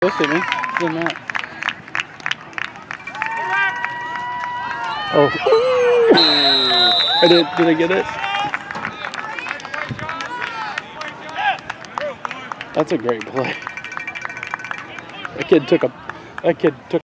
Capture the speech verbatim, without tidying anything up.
This is me. Did not. Oh. I did. Did I get it? That's a great play. That kid took a. That kid took.